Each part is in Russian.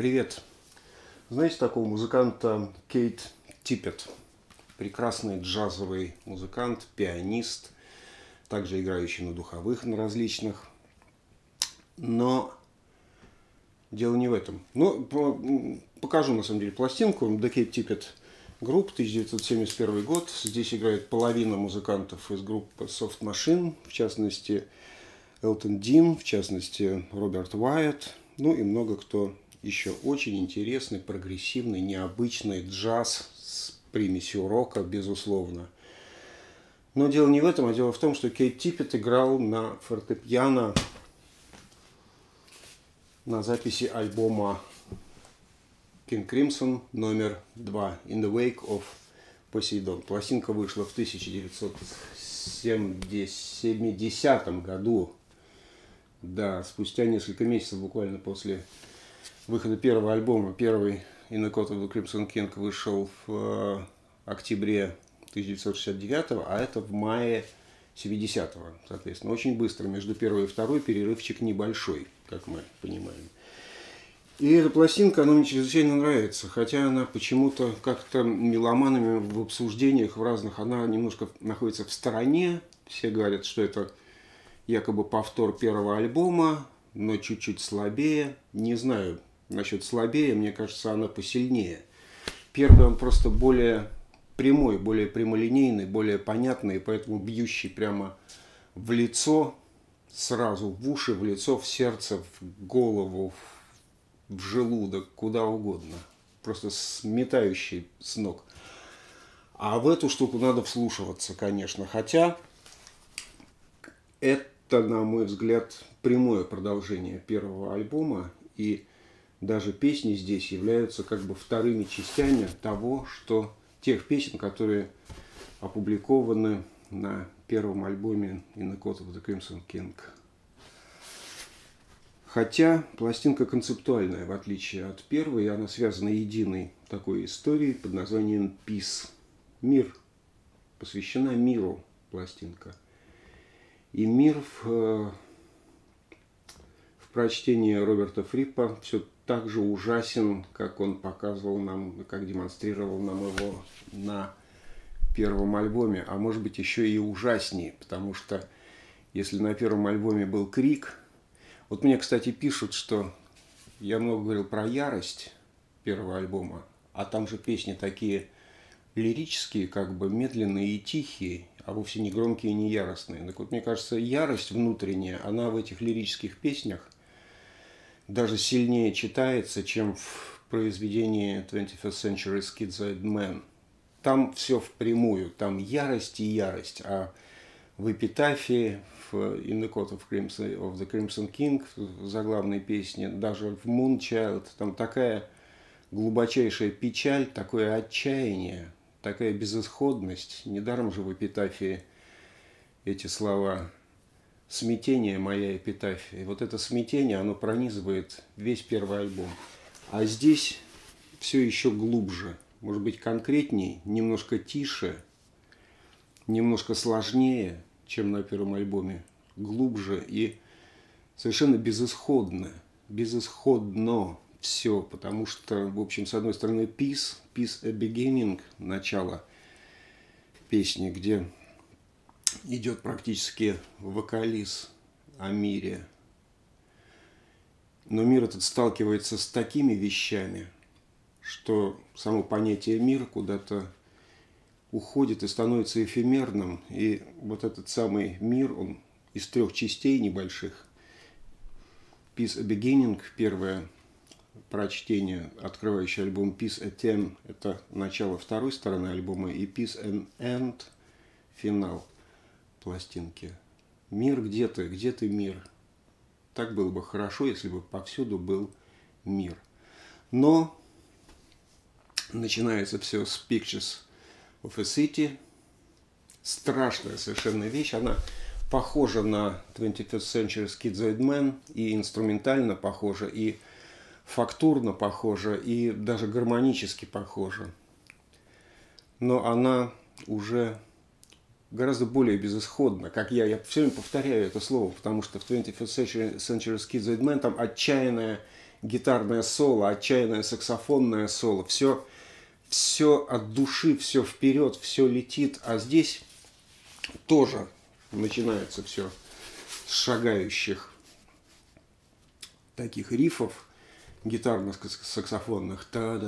Привет. Знаете такого музыканта Кейт Типпет? Прекрасный джазовый музыкант, пианист, также играющий на духовых, на различных. Но дело не в этом. Покажу на самом деле пластинку. The Кейт Типпет Group, 1971 год. Здесь играет половина музыкантов из группы Soft Machine, в частности Элтон Дин, в частности Роберт Уайетт, ну и много кто еще. Очень интересный, прогрессивный, необычный джаз с примесью рока, безусловно. Но дело не в этом, а дело в том, что Кейт Типпет играл на фортепиано на записи альбома King Crimson номер 2 In the Wake of Poseidon. Пластинка вышла в 1970 году. Да, спустя несколько месяцев, буквально после выхода первого альбома. Первый In the Court of the Crimson King вышел в октябре 1969, а это в мае 70-го, соответственно. Очень быстро, между первой и второй перерывчик небольшой, как мы понимаем. И эта пластинка, она мне чрезвычайно нравится, хотя она почему-то как-то меломанами в обсуждениях в разных, она немножко находится в стороне. Все говорят, что это якобы повтор первого альбома, но чуть-чуть слабее. Не знаю насчет слабее, мне кажется, она посильнее. Первый он просто более прямой, более прямолинейный, более понятный, и поэтому бьющий прямо в лицо, сразу в уши, в лицо, в сердце, в голову, в желудок, куда угодно. Просто сметающий с ног. А в эту штуку надо вслушиваться, конечно. Хотя это, на мой взгляд, прямое продолжение первого альбома. И даже песни здесь являются как бы вторыми частями того, что тех песен, которые опубликованы на первом альбоме In the Court of the Crimson King. Хотя пластинка концептуальная, в отличие от первой, она связана единой такой историей под названием Peace. Мир. Посвящена миру пластинка. И мир в прочтении Роберта Фриппа все так же ужасен, как он показывал нам, как демонстрировал нам его на первом альбоме. А может быть еще и ужаснее, потому что если на первом альбоме был крик. Вот мне, кстати, пишут, что я много говорил про ярость первого альбома, а там же песни такие лирические, как бы медленные и тихие, а вовсе не громкие и не яростные. Так вот, мне кажется, ярость внутренняя, она в этих лирических песнях даже сильнее читается, чем в произведении 21st Century Schizoid Man. Там все впрямую, там ярость и ярость, а в эпитафии, в In the Court of the Crimson King, в заглавной песне, даже в Moonchild, там такая глубочайшая печаль, такое отчаяние, такая безысходность. Недаром же в эпитафии эти слова «Смятение моя эпитафия». И вот это смятение, оно пронизывает весь первый альбом. А здесь все еще глубже, может быть, конкретней, немножко тише, немножко сложнее, чем на первом альбоме. Глубже и совершенно безысходно все, потому что, в общем, с одной стороны, Peace a Beginning, начало песни, где идет практически вокализ о мире. Но мир этот сталкивается с такими вещами, что само понятие мир куда-то уходит и становится эфемерным. И вот этот самый мир, он из трех частей небольших. Peace a Beginning, первое прочтение, открывающий альбом Peace a Ten, это начало второй стороны альбома, и Peace an End, финал пластинки. Мир, где ты мир? Так было бы хорошо, если бы повсюду был мир. Но начинается все с Pictures of a City. Страшная совершенно вещь. Она похожа на 21st Century Schizoid Man, и инструментально похожа, и фактурно похожа, и даже гармонически похожа. Но она уже гораздо более безысходна. Как я все время повторяю это слово, потому что в 21st Century Schizoid Man там отчаянная гитарное соло, отчаянное саксофонное соло. Все от души, все вперед, все летит. А здесь тоже начинается все с шагающих таких рифов гитарно-саксофонных.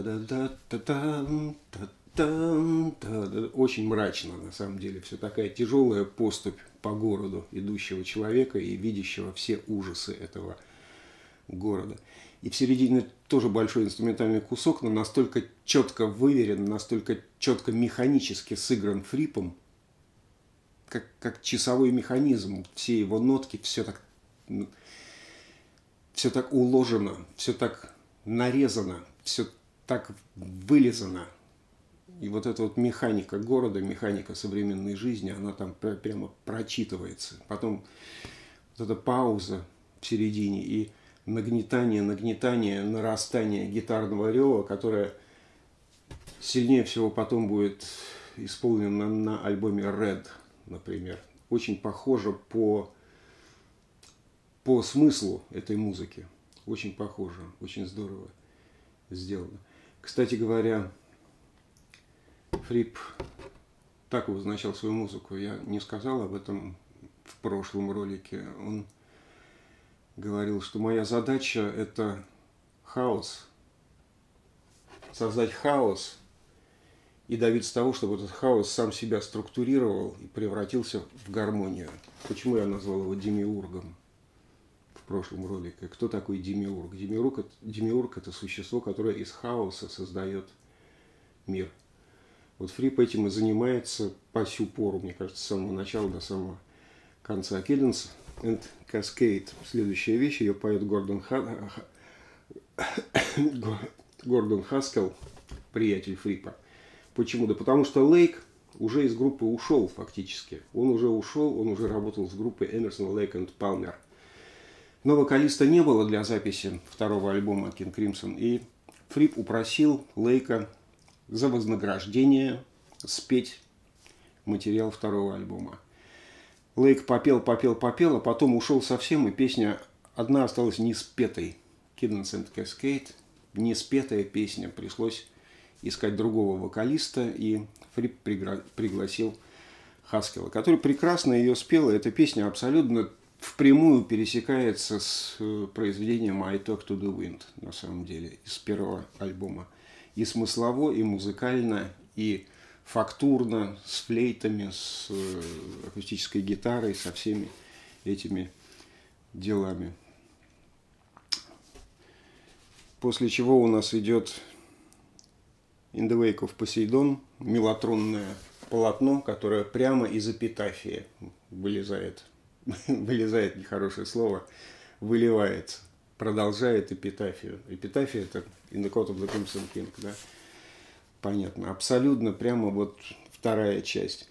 Очень мрачно, на самом деле. Все такая тяжелая поступь по городу идущего человека и видящего все ужасы этого города. И в середине тоже большой инструментальный кусок, но настолько четко выверен, настолько четко механически сыгран Фрипом, как часовой механизм. Все его нотки, все так уложено, все так нарезано, все так вылизано. И вот эта вот механика города, механика современной жизни, она там прямо прочитывается. Потом вот эта пауза в середине и нагнетание, нарастание гитарного рева, которое сильнее всего потом будет исполнено на альбоме Red, например. Очень похоже по смыслу этой музыки. Очень похоже, очень здорово сделано. Кстати говоря, Фрип так обозначал свою музыку. Я не сказал об этом в прошлом ролике. Он говорил, что моя задача – это хаос. Создать хаос и добиться того, чтобы этот хаос сам себя структурировал и превратился в гармонию. Почему я назвал его демиургом в прошлом ролике? Кто такой демиург? Демиург – это существо, которое из хаоса создает мир. Вот Фрип этим и занимается по сю пору, мне кажется, с самого начала до самого конца. Cadence and Cascade. Следующая вещь, ее поет Гордон Хаскел, приятель Фрипа. Почему? Да потому что Лейк уже из группы ушел фактически. Он уже работал с группой Эмерсон, Лейк и Палмер. Но вокалиста не было для записи второго альбома King Crimson. И Фрип упросил Лейка за вознаграждение спеть материал второго альбома. Лейк попел, а потом ушел совсем, и песня одна осталась не спетой. Cadence and Cascade, не спетая песня. Пришлось искать другого вокалиста, и Фрип пригласил Хаскела, который прекрасно ее спел. Эта песня абсолютно впрямую пересекается с произведением I Talk to the Wind, на самом деле, из первого альбома. И смыслово, и музыкально, и фактурно, с флейтами, с акустической гитарой, со всеми этими делами. После чего у нас идет In the Wake of Poseidon, мелатронное полотно, которое прямо из эпитафии вылезает. Вылезает нехорошее слово, выливается. Продолжает эпитафию. Эпитафия – это In the Court of the Crimson King, да? Понятно. Абсолютно прямо вот вторая часть.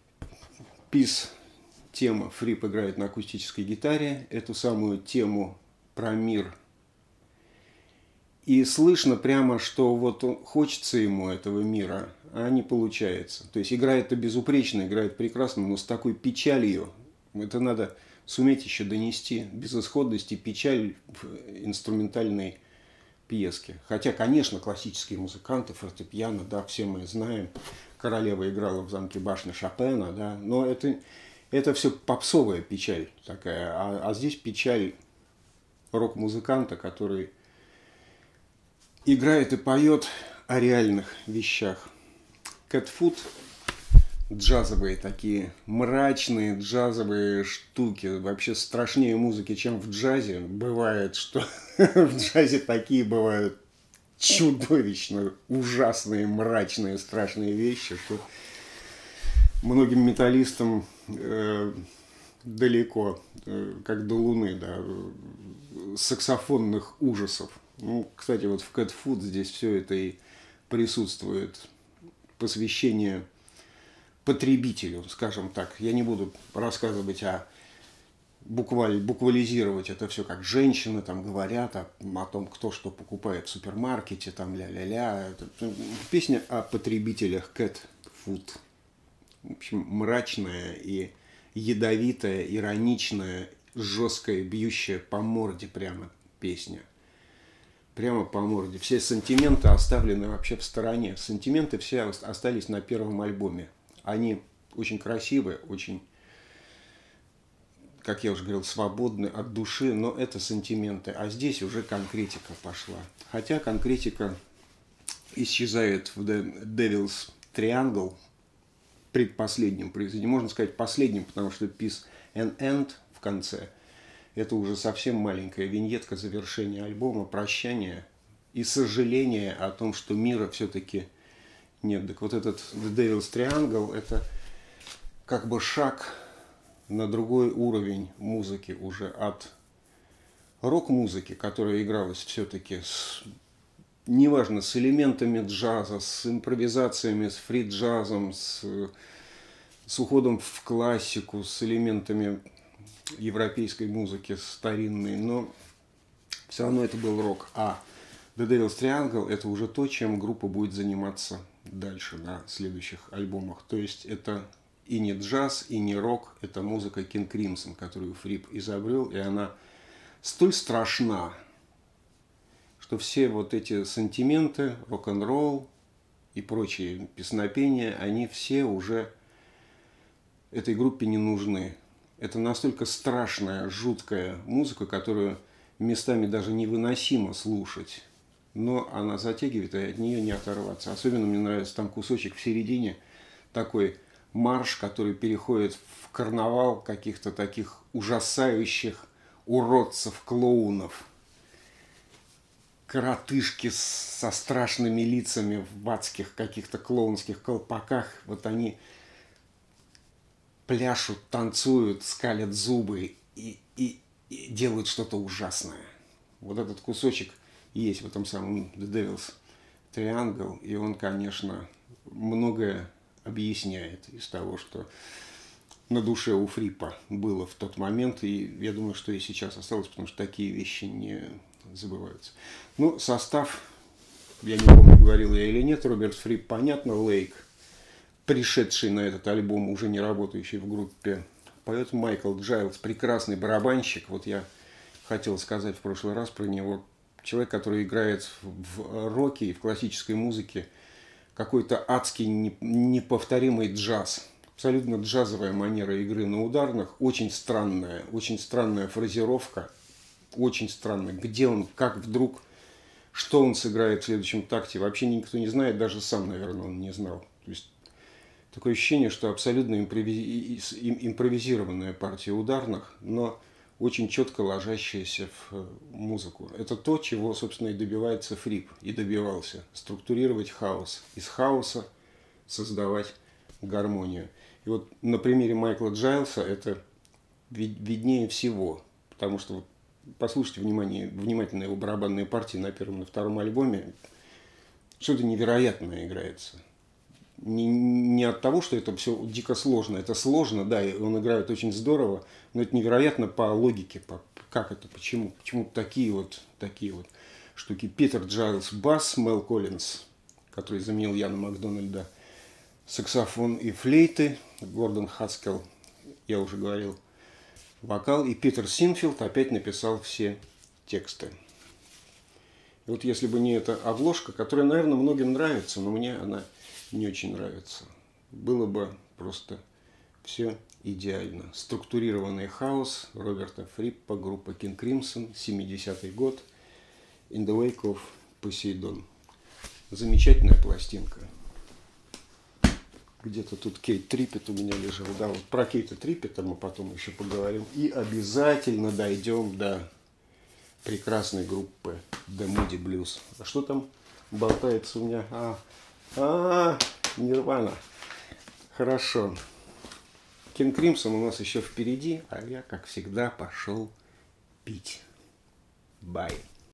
Тема. Фрип играет на акустической гитаре. Эту самую тему про мир. И слышно прямо, что вот хочется ему этого мира, а не получается. То есть играет-то безупречно, играет прекрасно, но с такой печалью. Это надо суметь еще донести безысходность и печаль в инструментальной пьеске. Хотя, конечно, классические музыканты, фортепиано, да, все мы знаем. Королева играла в замке башни Шопена, да, но это все попсовая печаль такая. А здесь печаль рок-музыканта, который играет и поет о реальных вещах. Cat Foot. Джазовые такие, мрачные джазовые штуки. Вообще страшнее музыки, чем в джазе. Бывает, что в джазе такие бывают чудовищно ужасные, мрачные, страшные вещи, что многим металлистам далеко, как до Луны, да, саксофонных ужасов. Ну, кстати, вот в Cat Foot здесь все это и присутствует. Посвящение потребителю, скажем так. Я не буду рассказывать буквализировать это все, как женщины там говорят о том, кто что покупает в супермаркете, там ля-ля-ля. Песня о потребителях Cat Foot. В общем, мрачная и ядовитая, ироничная, жесткая, бьющая по морде прямо песня. прямо по морде. Все сантименты оставлены вообще в стороне. Сантименты все остались на первом альбоме. Они очень красивые, очень, как я уже говорил, свободны от души, но это сантименты. А здесь уже конкретика пошла. Хотя конкретика исчезает в The Devil's Triangle, предпоследнем произведении. Можно сказать последним, потому что Peace and End в конце – это уже совсем маленькая виньетка завершения альбома, прощания и сожаление о том, что мира все-таки нет. Так вот этот The Devil's Triangle – это как бы шаг на другой уровень музыки уже от рок-музыки, которая игралась все-таки неважно, с элементами джаза, с импровизациями, с фри-джазом, с уходом в классику, с элементами европейской музыки старинной, но все равно это был рок. А The Devil's Triangle – это уже то, чем группа будет заниматься дальше на следующих альбомах. То есть это и не джаз, и не рок, это музыка King Crimson, которую Фрип изобрел, и она столь страшна, что все вот эти сантименты, рок-н-ролл и прочие песнопения, они все уже этой группе не нужны. Это настолько страшная, жуткая музыка, которую местами даже невыносимо слушать, но она затягивает, и от нее не оторваться. Особенно мне нравится там кусочек в середине, такой марш, который переходит в карнавал каких-то таких ужасающих уродцев, клоунов. Коротышки со страшными лицами в адских каких-то клоунских колпаках. Вот они пляшут, танцуют, скалят зубы и делают что-то ужасное. Вот этот кусочек есть в этом самом The Devil's Triangle, и он, конечно, многое объясняет из того, что на душе у Фрипа было в тот момент, и я думаю, что и сейчас осталось, потому что такие вещи не забываются. Ну, состав, я не помню, говорил я или нет, Роберт Фрип, понятно, Лейк, пришедший на этот альбом, уже не работающий в группе, поет Майкл Джайлз, прекрасный барабанщик, вот я хотел сказать в прошлый раз про него, человек, который играет в роке и в классической музыке какой-то адский неповторимый джаз. Абсолютно джазовая манера игры на ударных, очень странная фразировка, очень странно. Где он, как вдруг, что он сыграет в следующем такте, вообще никто не знает, даже сам, наверное, он не знал. То есть такое ощущение, что абсолютно импровизированная партия ударных, но очень четко ложащаяся в музыку. Это то, чего, собственно, и добивается Фрип, и добивался. Структурировать хаос. Из хаоса создавать гармонию. И вот на примере Майкла Джайлса это виднее всего. Потому что, вот, послушайте внимательно его барабанные партии на первом и на втором альбоме. Что-то невероятное играется. Не от того, что это все дико сложно. Это сложно, да, и он играет очень здорово, но это невероятно по логике, как это, почему такие вот штуки. Питер Джайлс бас, Мел Коллинз, который заменил Яна Макдональда, саксофон и флейты, Гордон Хаскел, я уже говорил, вокал, и Питер Синфилд опять написал все тексты. И вот если бы не эта обложка, которая, наверное, многим нравится, но мне она не очень нравится, было бы просто все идеально. Структурированный хаос Роберта Фриппа, группа King Crimson, 70-й год, In the Wake of Poseidon. Замечательная пластинка. Где-то тут Кейт Триппет у меня лежал. Да, вот про Кейта Триппета мы потом еще поговорим. И обязательно дойдем до прекрасной группы The Moody Blues. А что там болтается у меня? Нирвана. Хорошо. King Crimson у нас еще впереди, а я, как всегда, пошел пить. Бай.